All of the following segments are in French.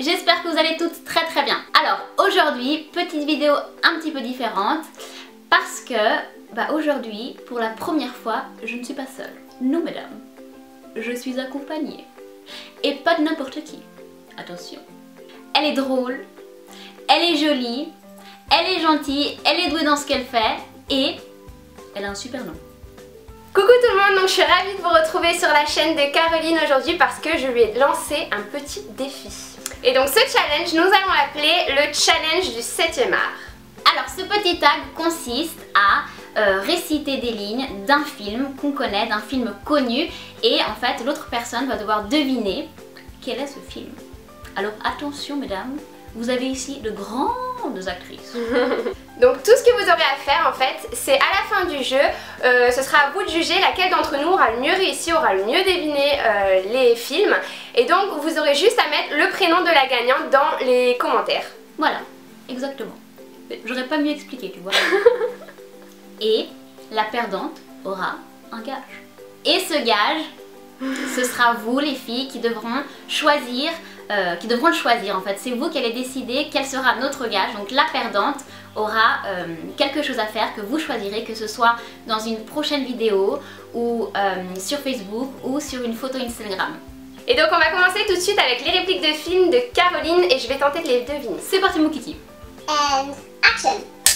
j'espère que vous allez toutes très très bien. Alors aujourd'hui, petite vidéo un petit peu différente parce que aujourd'hui, pour la première fois, je ne suis pas seule. Non mesdames, je suis accompagnée. Et pas de n'importe qui. Attention. Elle est drôle, elle est jolie, elle est gentille, elle est douée dans ce qu'elle fait et elle a un super nom. Coucou tout le monde, donc je suis ravie de vous retrouver sur la chaîne de Caroline aujourd'hui parce que je lui ai lancé un petit défi. Et donc ce challenge, nous allons l'appeler le challenge du 7e art. Alors ce petit tag consiste à réciter des lignes d'un film qu'on connaît, d'un film connu, et en fait l'autre personne va devoir deviner quel est ce film. Alors attention mesdames, vous avez ici de grandes actrices. Donc tout ce que vous aurez à faire en fait, c'est à la fin du jeu, ce sera à vous de juger laquelle d'entre nous aura le mieux réussi, aura le mieux deviné les films. Et donc vous aurez juste à mettre le prénom de la gagnante dans les commentaires. Voilà, exactement. J'aurais pas mieux expliqué, tu vois. Et la perdante aura un gage. Et ce gage, ce sera vous les filles qui devront choisir, le choisir en fait. C'est vous qui allez décider quel sera notre gage. Donc la perdante aura quelque chose à faire que vous choisirez, que ce soit dans une prochaine vidéo ou sur Facebook ou sur une photo Instagram. Et donc on va commencer tout de suite avec les répliques de films de Caroline et je vais tenter de les deviner. C'est parti mon kiki. And action.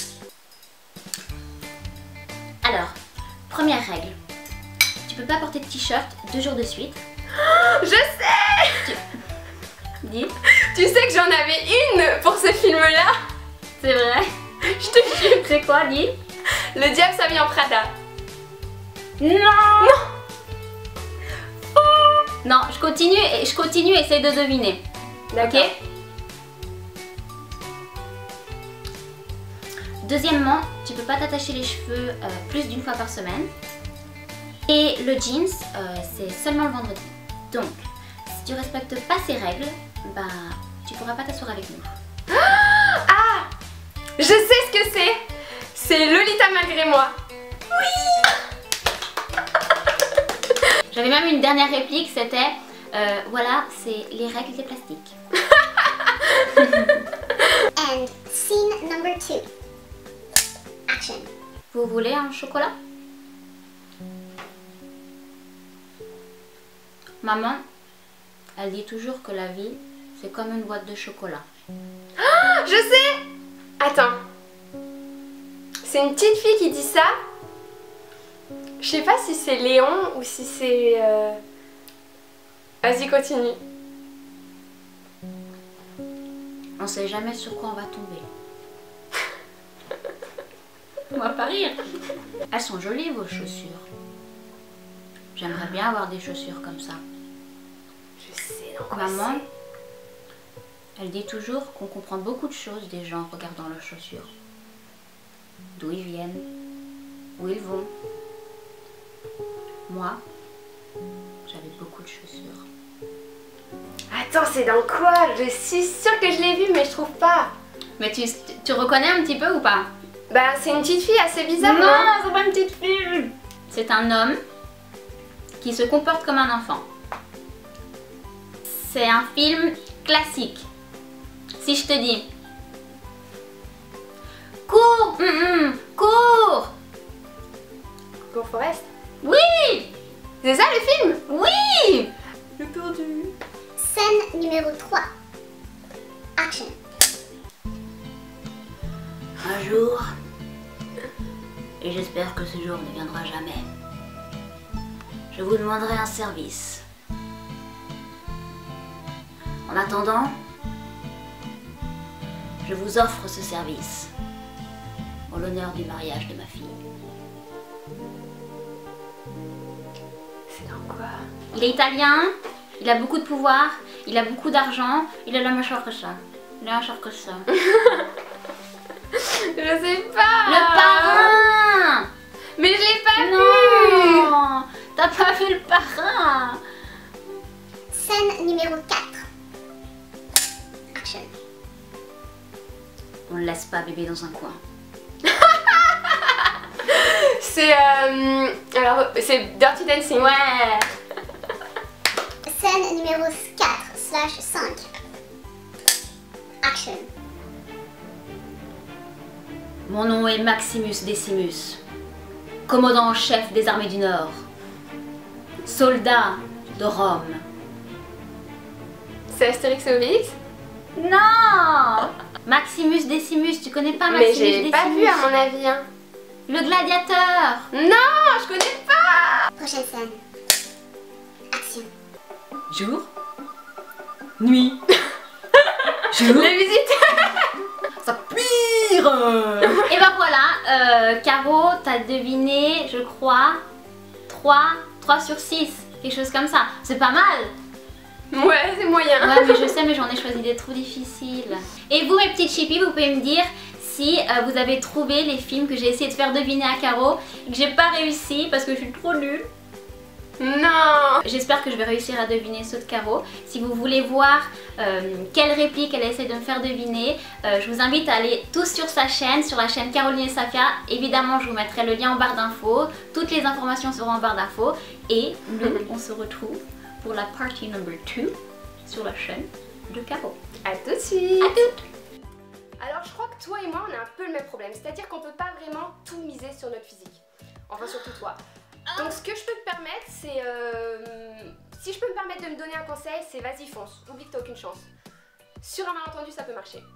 Alors, première règle. Tu peux pas porter de t-shirt 2 jours de suite. Je sais. Dis. Tu sais que j'en avais une pour ce film-là. C'est vrai. Je te jure. C'est quoi, dis? Le diable s'habille en Prada. Non. Non, je continue, essaye de deviner. D'accord. Ok. Deuxièmement, tu peux pas t'attacher les cheveux plus d'une fois par semaine. Et le jeans, c'est seulement le vendredi. Donc, si tu respectes pas ces règles, tu pourras pas t'asseoir avec nous. Ah, je sais ce que c'est. C'est Lolita malgré moi. Oui. J'avais même une dernière réplique, c'était voilà, c'est les règles des plastiques. And scene number 2. Action. Vous voulez un chocolat? Maman, elle dit toujours que la vie, c'est comme une boîte de chocolat. Ah, je sais. Attends. C'est une petite fille qui dit ça. Je sais pas si c'est Léon ou si c'est... Vas-y, continue. On sait jamais sur quoi on va tomber. On va pas rire. Elles sont jolies vos chaussures. J'aimerais bien avoir des chaussures comme ça. Je sais, donc Maman, elle dit toujours qu'on comprend beaucoup de choses des gens en regardant leurs chaussures. D'où ils viennent, où ils vont. Moi, j'avais beaucoup de chaussures. Attends, c'est dans quoi? Je suis sûre que je l'ai vu, mais je trouve pas. Mais tu reconnais un petit peu ou pas? Bah, c'est une petite fille assez bizarre, Non, non? c'est pas une petite fille. C'est un homme qui se comporte comme un enfant. C'est un film classique. Si je te dis cours, cours. Go Forest. Oui, C'est ça le film? oui. J'ai perdu. Scène numéro 3. Action. Un jour, et j'espère que ce jour ne viendra jamais, je vous demanderai un service. En attendant, je vous offre ce service en l'honneur du mariage de ma fille. C'est dans quoi? Il est italien, il a beaucoup de pouvoir, il a beaucoup d'argent, il a la mâchoire que ça. Il a la mâchoire que ça. Je sais pas. Le parrain! Mais je l'ai pas vu. Non! T'as pas vu le parrain? Scène numéro 4. Action. On ne laisse pas bébé dans un coin. C'est alors c'est Dirty Dancing. Ouais! Scène numéro 4/5. Action. Mon nom est Maximus Decimus, commandant en chef des armées du Nord, soldat de Rome. C'est Astérix et Obélix? Non! Maximus Decimus, tu connais pas Maximus Mais Decimus? j'ai pas vu à mon avis. Hein. Le gladiateur! Non, je connais pas. Prochaine scène. Action. Jour? Nuit? Jour? Les visiteurs. Ça pire! Et ben voilà, Caro, t'as deviné, je crois, 3 sur 6, quelque chose comme ça. C'est pas mal! Ouais, c'est moyen. Ouais, mais je sais, mais j'en ai choisi des trop difficiles. Et vous, mes petites chippies, vous pouvez me dire si vous avez trouvé les films que j'ai essayé de faire deviner à Caro et que j'ai pas réussi parce que je suis trop nulle. Non. J'espère que je vais réussir à deviner ceux de Caro. Si vous voulez voir quelle réplique elle essaie de me faire deviner, je vous invite à aller tous sur sa chaîne, sur la chaîne Caroline et Safia. Évidemment, je vous mettrai le lien en barre d'infos. Toutes les informations seront en barre d'infos. Et nous, on se retrouve pour la partie number 2 sur la chaîne de Caro. À tout de suite. À toutes! Alors je crois que toi et moi on a un peu le même problème, c'est-à-dire qu'on peut pas vraiment tout miser sur notre physique. Enfin surtout toi. Donc ce que je peux te permettre c'est... si je peux me permettre de me donner un conseil, c'est vas-y fonce, oublie que t'as aucune chance. Sur un malentendu ça peut marcher.